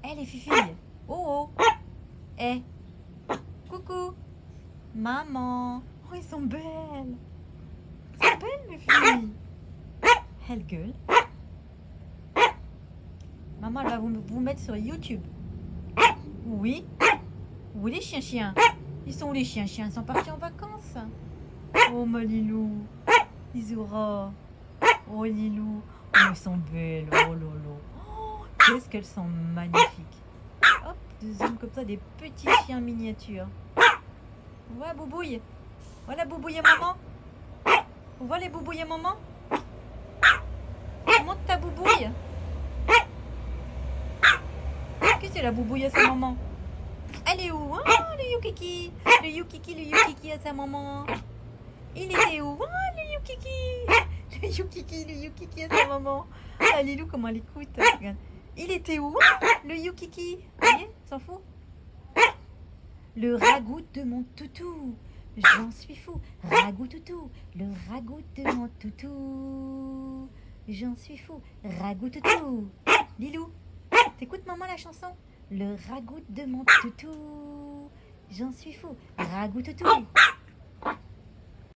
Eh les filles. Oh oh. Eh. Coucou. Maman. Oh, ils sont belles. Elles sont belles mes filles. Elles gueulent. Maman, elle va vous mettre sur YouTube. Oui. Où les chiens-chiens? Ils sont où les chiens-chiens? Ils sont partis en vacances. Oh ma Lilou. Isoura. Oh Lilou. Oh, elles sont belles. Oh lolo. Oh, qu'est-ce qu'elles sont magnifiques. Hop, des hommes comme ça, des petits chiens miniatures. Ouais, Boubouille. Voilà Boubouille et maman. On voit les Boubouille et maman. Montre ta Boubouille. Qu'est-ce que c'est la Boubouille à sa maman? Elle est où? Oh, le Yukiki. Le Yukiki à sa maman. Il était où? Oh, le Yukiki. Le Yukiki à sa maman. Ah, Lilou, comment elle écoute. Regarde. Il était où? Le Yukiki. Vous voyez, s'en fout. Le ragoût de mon toutou. J'en suis fou. Ragoût toutou. Le ragoût de mon toutou. J'en suis fou. Ragoût toutou. Lilou, t'écoutes maman la chanson? Le ragoût de mon toutou. J'en suis fou. Ragoût toutou.